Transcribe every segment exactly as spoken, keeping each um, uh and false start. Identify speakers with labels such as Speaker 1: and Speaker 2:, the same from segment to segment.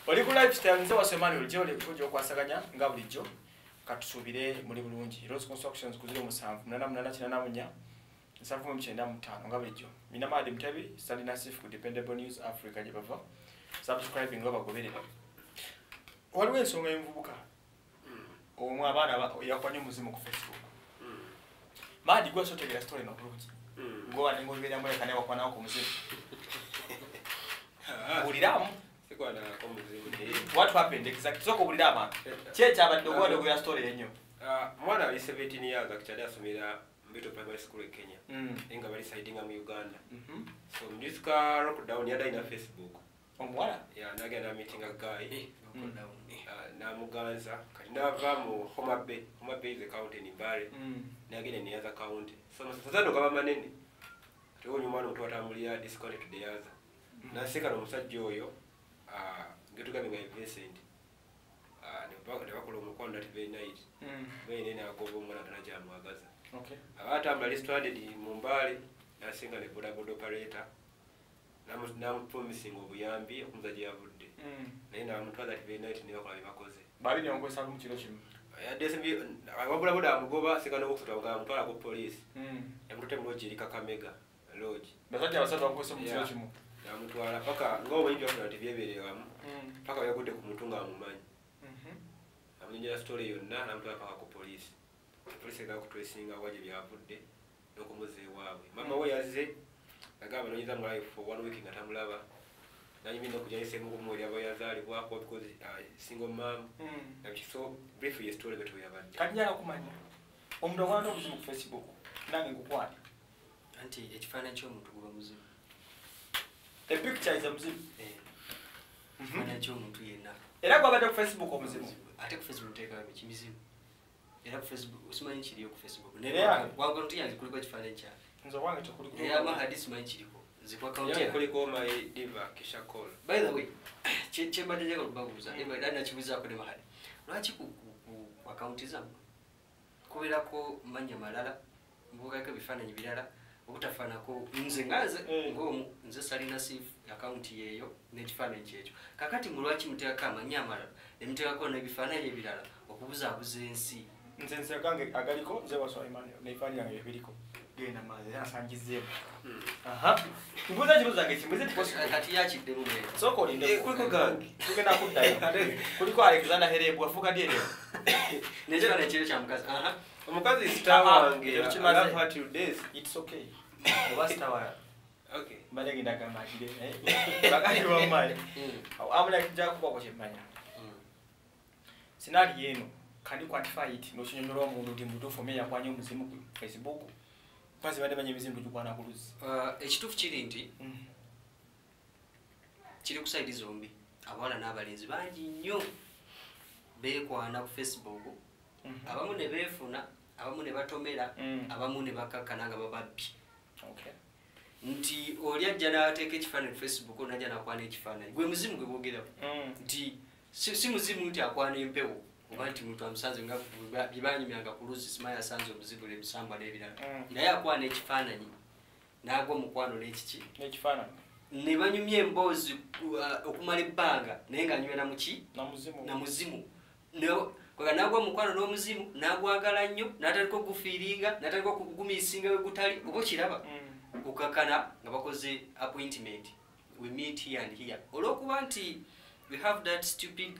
Speaker 1: oli ku lifestyle nze wasemani oli jole kujo kwasaganya nga bulijjo katusubire muri bulungi Rose Constructions ku zero seven munana munana kinana munya nsavu mu kyenda mu ttaano nga bulijjo mina madi mutabi Stanley Nasif ku Dependable News Africa jebava subscribing nga bagoberera waliwo ensonga y'envubuka omwe abaana yakwanya omuzimu ku Facebook madi gwa sotegera story no bulungi ngowa ningo bibera mu yakane wakwana ku muzimu uliramu
Speaker 2: sikwana ko muzimu
Speaker 1: what happened exactly soko ulirama checha abadde gwado gwa story yenyo
Speaker 2: ah mwana ali seventeen years akichali asomera Mbito Primary School in Kenya
Speaker 1: mm.
Speaker 2: enga bali siding mu Uganda
Speaker 1: mhm
Speaker 2: so mdisika lockdown yada ina Facebook
Speaker 1: omwala
Speaker 2: ya nagenda meeting a guy
Speaker 1: lockdown
Speaker 2: uh, na muganza kati nava mu Homa Bay Homa Bay is a county in Mbale
Speaker 1: mm.
Speaker 2: nagenda ni other county so sasa ndo kama manene tuwo nyuma no mtu atamulia disconnect to the other mm. na sika no musajja oyo ah uh, ngetuga binga Vincent ah uh, ne bako ne bakola omukondo at very night
Speaker 1: mm.
Speaker 2: bene ne agobo mwana tanaja mwagaza
Speaker 1: okay
Speaker 2: abata mbali stranded mu Mbale na singa ne boda boda operator namu namu promising obuyambi okumzaje yavudde
Speaker 1: mm.
Speaker 2: naye na muntu at very night ne bakola bibakoze
Speaker 1: bali ne ngwesa mu kilo kimu
Speaker 2: ya desembi ababoda boda amugoba sika no kufuta nga mutwala ko police
Speaker 1: mm.
Speaker 2: yamutute mu lodge Kakamega lodge
Speaker 1: bazajja basatu bakwesa mu kilo kimu
Speaker 2: ya mutwala paka ngo bayinja ku T V byeberewamu
Speaker 1: mm.
Speaker 2: paka yagude ku mutunga amumanyi
Speaker 1: mhm
Speaker 2: amunyira story yonna na mutwala paka ko police police ga kutwesinga waje byavudde nokumuze wawe mama we yazze agaba nonyiza mu life for one week ngatamulaba nanyimi ndo kujayise mu kumuli abo yazali bwako because uh, single mom
Speaker 1: mm.
Speaker 2: na so brief your story betu yabadde
Speaker 1: kanyala kumanya omuntu wano ku Facebook nange ngukwani
Speaker 3: anti ekifaananyi ky'omuntu guba muzimu
Speaker 1: a picture is a muzimu
Speaker 3: eh ekifaananyi ky'omuntu yenna
Speaker 1: era gwabadde ku Facebook omuzimu
Speaker 3: ate ku Facebook teeka ekimizimu era ku Facebook usimanyi kiriyo ku Facebook
Speaker 1: Yeah.
Speaker 3: wabwo nti yange kuliko ekifaananyi kya
Speaker 1: nzo wange tokuli ku
Speaker 3: era mahadisi manyi kiriko nzikwa account
Speaker 2: yange
Speaker 3: ya
Speaker 2: kuliko my diva kisha call
Speaker 3: by the way che che badde njagala okubabuuza eba era nakibuuzaako ne mahadi lwaki ku ku account zammwe kubeerako manya malala mbugako ebifaananyi birala obutafaanako nze ngaze ng'omu nze Salina Sif account yeeyo n'ekifaananyi kyekyo kakati mulwaki muteekako amanya amalala ne muteekako n'ebifaananyi ebirala okubuzaabuza ensi
Speaker 1: nze nze gange agaliko nze waswa Emmanuel neifani yange ebiriko genda maze asangizeemu aha mbuza kibuza nge kimweze tikosi
Speaker 3: kati yakidde mu mwe
Speaker 1: soko olinde
Speaker 2: kuliko gange
Speaker 1: tugenda kuddayo kuliko Alexander Herebu afuka diere
Speaker 3: n'ekifaananyi kyekyo kya mukazi aha
Speaker 2: omukazi star wange
Speaker 1: Ah,
Speaker 2: I love her till days
Speaker 1: it's okay oba star
Speaker 2: okay
Speaker 1: mbale ngenda gamakide eh bakati bamali amuna kijja kuba ko chemanya sinali yenu kandi quantify it no chinyondoro mu ndi mutufu meya kwanye omuzimu ku Facebook kwazi bade banye mizimu tukwana kuluzi
Speaker 3: uh ekitufu kiri nti kiri ku side zombi abawala n'abalenzi bangi nnyo beekwana ku Facebook abamu ne beefuna abamu ne batomera abamu ne bakakana nga bababbi
Speaker 1: okay
Speaker 3: nti oli ajja n'ateeka ekifaananyi ku Facebook n'ajja n'akwana ekifaananyi gwe muzimu gwe boogerawo nti si muzimu nti akwana empewo oba nti muntu amusanze nga bibanyumyanga ku luzi simaya asanze omuzigo n'ebisambwa n'ebirala naye akwana ekifaananyi n'agwa omukwano n'ekiki
Speaker 1: n'ekifaananyi
Speaker 3: ne banyumya emboozi okumala ebbanga naye ng'anyumya na muki
Speaker 1: na muzimu
Speaker 3: na muzimu kwega n'agwa omukwano n'omuzimu n'agwagala nnyo n'atandika okugufiiringa n'atandika okugumiisinga we gutali oba okiraba okukakana nga bakoze appointment we meet here and here olw'okuba nti we have that stupid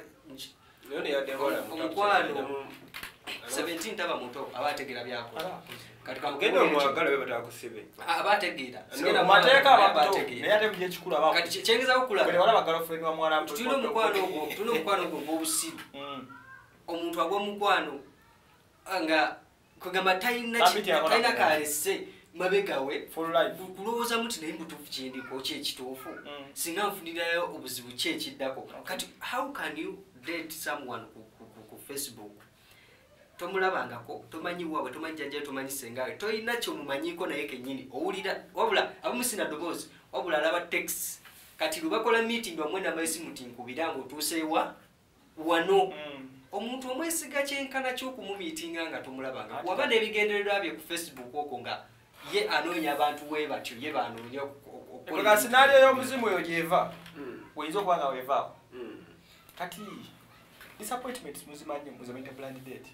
Speaker 3: omukwano seventeen taba muto abategeera byakola kati
Speaker 2: kagenda omwagala bwe batakusibe
Speaker 3: abategeera
Speaker 1: sigenda mateeka abato naye ate muje kikula bako
Speaker 3: kati kyengeza okula
Speaker 1: bwe wala girlfriend wa mwana mtu
Speaker 3: tulina omukwano ogwo tulina omukwano ogwo gw'obusiru omuntu agwa omukwano nga kugamba talina talina kalese mabegawe
Speaker 1: full life
Speaker 3: kulowooza muti naye mutuufu kyendiko ki ekituufu singa nfunirayo obuzibu ki ekiddako kati how can you date someone ku Facebook tomulabangako tomanyi waabwe tomanyi jjajja tomanyi sengawe tolina kyomumanyiko naye kennyini owulira wabula abamusina ddoboozi wabula alaba text kati lubakola meeting wamwe namayisi muti nkubira ng'otuuseewa wano omuntu omwesiga kyenkana ky'okumumiitinga nga tomulabanga waba n'ebigendererwa bye ku Facebook okwo nga ye anoonya abantu we batyo ye banoonya
Speaker 1: okola scenario y'omuzimu oyo gyeva oyinza okuba nga weevaawo kati disappointment muzimanye muzamenta blind date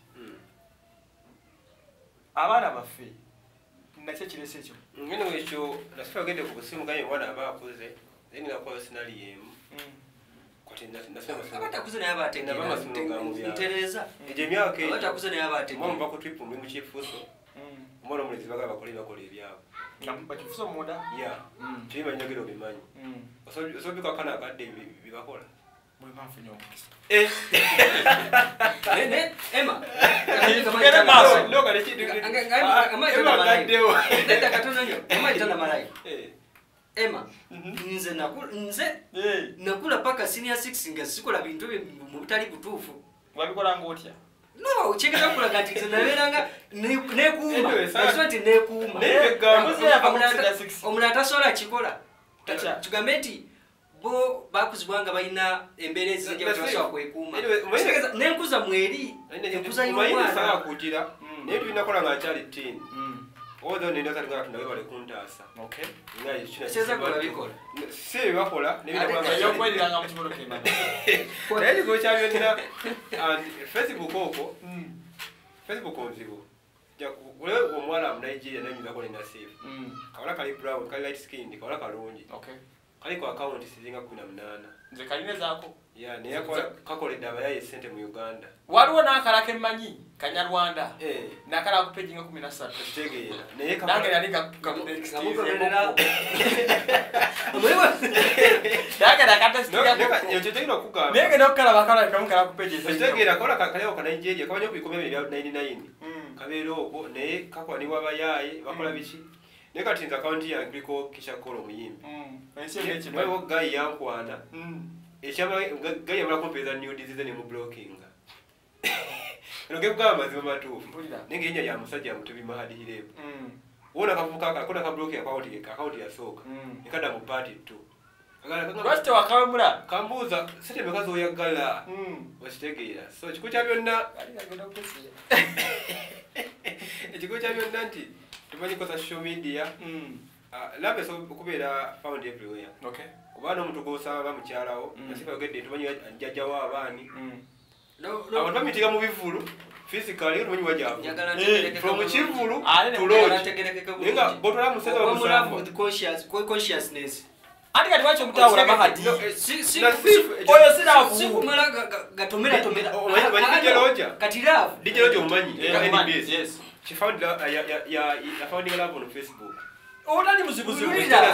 Speaker 1: abaana baffe nakyo kirese ekyo
Speaker 2: ngeno ekyo nasifa agende ku busimu ganye wana abakuze then nakola sinali yemu kati nasema
Speaker 3: abatakuze naye abategera ntereza
Speaker 2: eje myaka ejo
Speaker 3: abatakuze naye abategera
Speaker 2: mumba ku trip mu kifuso mbona mulezi baga bakoli bakoli ebyabo
Speaker 1: ngamba kifuso muda
Speaker 2: ya tiba nyagiro bimanyi so so biko kana kadde bibakola
Speaker 1: mwe mafunyo
Speaker 2: eh
Speaker 3: ne Emma
Speaker 1: ngere maso ndoka le kitu
Speaker 3: ama itana malai nenda katona nyo ama itana malai eh Emma nze nakula nze nakula paka senior six nga sikola bintu mu butali butufu
Speaker 1: wabikola ngotya
Speaker 3: no uchekera kula kati zinaberanga ne kuuma aswati ne kuuma
Speaker 1: ne gamuze abamutsida six
Speaker 3: omulata sola chikola tugameti bo bakuzibwanga bayina emberezi zije batwaswa kwekuuma ne nkuza mweri nkuza
Speaker 2: yumwana sanga kutira ne tuinakola nga chali tin odo ne ndoza ngara tunawe bale kuntasa
Speaker 1: okay
Speaker 2: ngai china
Speaker 3: seza kola bikola
Speaker 2: se bakola ne
Speaker 1: bitakwanga yo kwelanga mu kibono kema
Speaker 2: kweli go chabyo nina Facebook oko Facebook onzigo ja kule omwana mu Nigeria ne nyiza kola na save kawala kali brown kali light skin kawala kalungi
Speaker 1: okay
Speaker 2: kali kwa account sizinga kumi na munana
Speaker 1: nze kaline zako
Speaker 2: ya ne yakola kakole daba yaye sente mu Uganda
Speaker 1: waliwo nakalake manyi Kanyarwanda
Speaker 2: eh
Speaker 1: nakala ku page nga kumi na tatu
Speaker 2: tegeera ne
Speaker 1: ka nange nali ka ka
Speaker 3: kamukolera
Speaker 1: mwewe daga dakata stiga
Speaker 2: yo tegeera kugamba
Speaker 1: nenge nokala bakala kamukala ku page
Speaker 2: tegeera kola kakale ka Nigeria kabanyo kubikomera bya ninety nine kabero oko ne kakwa ni wabayaye bakola bichi ne katinza account ya griko kisha kolo muyimbi
Speaker 1: ense mechi
Speaker 2: mwewe guy yankwana echama guy yamala kompeza new disease ne mu blocking Noge bugamba zima matufu. Nenge yenya ya musajja ya mutubi mahadi hirebu. Mm. Wona kavuka akona ka block ya account ya account ya soka. Mm. Ikada mu party tu. Agala kanga
Speaker 1: Rasta wakamura
Speaker 2: kambuza sete mekazo ya gala. Mm. Washitegeera. So chikucha byonna
Speaker 1: ali agenda kusiya.
Speaker 2: Chikucha byonna nti tumanyi ko social media. Mm. Ah labe so kubera found everywhere.
Speaker 1: Okay.
Speaker 2: Kubana omuntu gosanga mukyalawo. Nasifa ogedde tumanyi njajja wa abaani. Mm.
Speaker 3: No, no.
Speaker 2: Abantu bamitiga mu bivulu physically umanyi wajabu.
Speaker 3: Eh,
Speaker 2: from chivulu
Speaker 1: to
Speaker 2: lodge. Nenga botola museza wa
Speaker 3: musambo. With conscious, consciousness.
Speaker 1: Andi kati wacho mutawula bahati.
Speaker 3: Si si
Speaker 1: oyo sinafu.
Speaker 3: Si kumala gatomera tomera.
Speaker 2: Wani DJ Roger.
Speaker 3: Kati love.
Speaker 2: D J Roger umanyi.
Speaker 1: Yes.
Speaker 2: She found ya ya ya I found her on Facebook.
Speaker 1: Otani muzibuzi.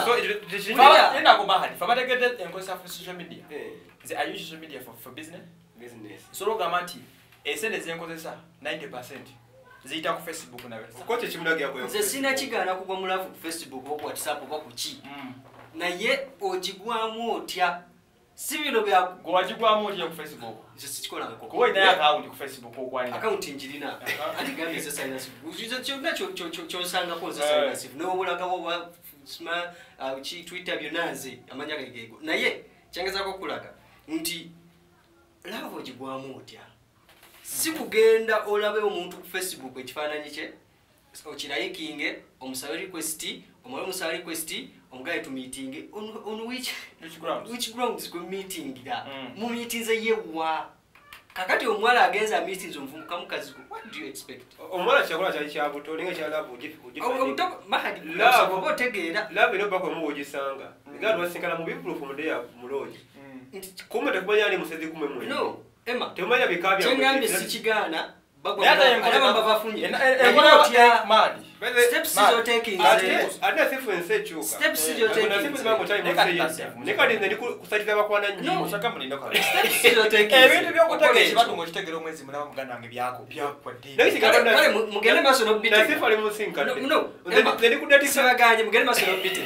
Speaker 2: So
Speaker 1: enda ko bahati. Fabategede enkosa for social media. Eh. I use social media for for business.
Speaker 2: Business.
Speaker 1: Solo gamanti esene zenkozesa ninety percent ziyita ku Facebook na website.
Speaker 2: Kote chimulagi yako.
Speaker 3: Nze sina kigana kugwa mu love ku Facebook oba WhatsApp oba ku chi. Mm. Naye ogigwamu otya. Si bino bya
Speaker 1: gwagigwamu otya ku Facebook.
Speaker 3: Nze sikikola ngako.
Speaker 1: Ko ina account ku Facebook okwani.
Speaker 3: Account njirina. Andi gambe se silence. Ujiza kyonna kyo kyo kyo sanga ko se silence. No bulanga wo sma chi Twitter byonaze amanya gego. Naye kyangeza ko kulaga nti love ogigwamu otya. Si kugenda olabe omuntu ku Facebook ekifaananyi kye okirayikinge omusabe request omala omusabe request omugaye to meeting on, on which
Speaker 1: which grounds
Speaker 3: which grounds go meeting da mm. mu meetings yewa kakati omwala agenza meetings omvumuka mukazi ko what do you expect
Speaker 2: omwala kyakola kyali kyabuto ninga kya love ogifi
Speaker 3: omutoko mahadi love obo tegeera
Speaker 2: love no bako mu ogisanga ngalo wasinkala mu bibulu from there mu lodge kumbe takubanya ali musezi kumwe mu
Speaker 3: no Emma
Speaker 2: temanya bikabya
Speaker 3: chengambe sichigana
Speaker 1: bagwa alaba
Speaker 3: babafunye
Speaker 1: ekona madi
Speaker 3: steps zo taking
Speaker 2: ate sifu ensechuka
Speaker 3: steps zo taking
Speaker 2: na sifu bango time muse nekadi ndi kusatiza bakwana nyi
Speaker 1: no shaka mulindo kwa
Speaker 3: steps zo taking
Speaker 1: ebintu byokutaka ekibatu ngo kitegera omwezi mulaba muganda wange byako byako
Speaker 2: ndi kale
Speaker 3: kale mugende maso no bitte
Speaker 2: na sifu ali musinka
Speaker 3: no no
Speaker 2: ndi kudati
Speaker 3: sabaganye mugende maso no bitte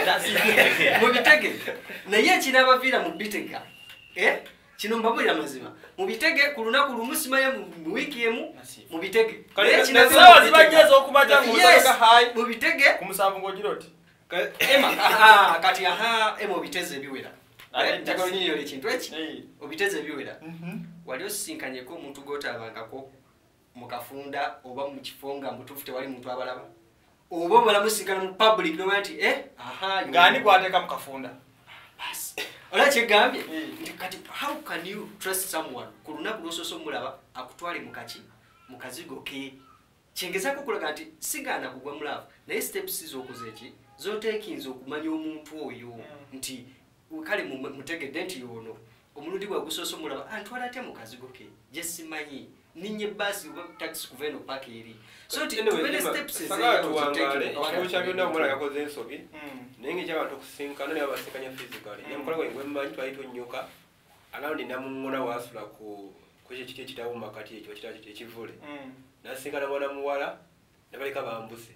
Speaker 3: mu bitege na ye kinaba vira mu bitega eh kino mbabulira mazima mubitege kulunaku lumusima mu wiki emu mubitege
Speaker 1: kale kino sawa zibanyeza okumaja mu
Speaker 3: nsaka hai mubitege
Speaker 1: kumusambu ngojiroti
Speaker 3: ema aha kati aha emo biteze biwera njagalo nyinyo le kintu eki obiteze biwera wali osinkanye ko muntu gotabangako mukafunda oba mu kifonga mutufute wali muntu abalaba oba bala musinkana mu public no ati eh aha
Speaker 1: ngani kwateka mukafunda
Speaker 3: bas ola kyegambye nti kati how can you trust someone ku lunaku lw'osoosa omulaba akutwale mu kaki mu kazigo ke kyengezaako okulaga nti sigaana kugwa mulaavu naye steps z'okuza eki z'oteekinza okumanya omuntu oyo nti kale mutegedde nti ono omulundi gwe gusoosa omulaba antwala atya mu kazigo ke gye simanyi ninye basi oba taxi kuva eno paka eri so tubere steps
Speaker 2: ezetuwangale byonna omwana yakoze ensobi naye ngaekyabantu okusinkana naye abasinkanya physically namukola gwe ngwe mmanyi twali tonyoka alawundi namuŋŋona waasula ku ekyo kiti ekitabu makati ekyo kita ekivule nasinkana mwana muwala nebaleka bambuse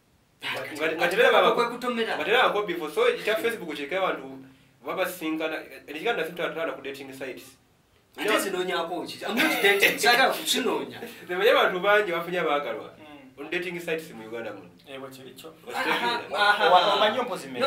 Speaker 2: nga tebera bako before so ekya Facebook kireka abantu babasinkana ekiganda nasimtatulana ku dating sites
Speaker 3: ate zinonyako ki I'm not dating sagala kusinoonya
Speaker 2: temanye abantu bangi bafunye abaagalwa on dating sites mu Uganda muno
Speaker 1: ewa kiricho
Speaker 3: omanyi ompozi me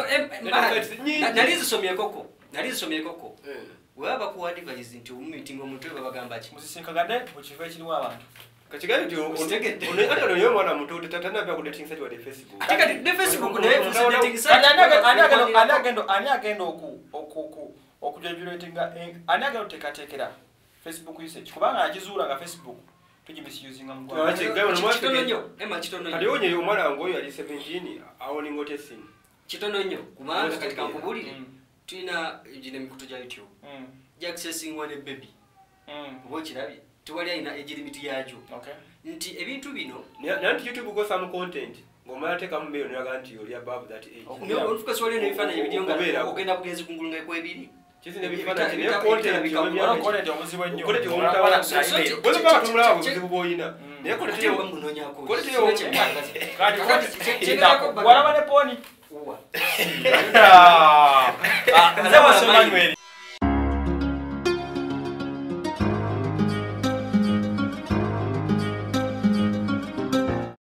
Speaker 3: nali zisomyekoko nali zisomyekoko waba ku advise nti omumeeting omuntu babagamba ki
Speaker 1: musisinkagane mu kifo ekirimu abantu
Speaker 2: kachigani nti otegedde ate ono yomwana muto tatanabya ku dating site wa Facebook
Speaker 3: ate kati ne Facebook ne dating site
Speaker 1: ani agendo ani agendo ani agendo oku oku okujajulatinga ani agendo tekatekera Facebook usage kubanga agizuula nga Facebook tujimisuzinga mu
Speaker 2: kwa ache gawo no mwafike
Speaker 3: kitononyo ema kitononyo
Speaker 2: kali onye omwana ngoyo ali seventeen awoni ngote sin
Speaker 3: kitononyo kumanga katika kubulire tuna ejine mikuto ja YouTube mm ja accessing one baby mm bochi labi tuwali ina ejili miti yajo
Speaker 1: okay
Speaker 3: nti ebintu bino
Speaker 2: nanti YouTube go some content ngomala teka mbeyo nyaga nti oli above that age
Speaker 3: no onfuka swali no ifana video nga ogenda kugezi kungulunga kwebiri
Speaker 2: Chisi ne bifana chine content
Speaker 1: bikabona content omuzibwa nnyo
Speaker 2: content omutawala side bwe ba tumulawo buzibu boyina ne content yo
Speaker 3: munonya ko
Speaker 2: content yo
Speaker 1: kati kati chindako wala bane poni uwa ah nze wasema nyweli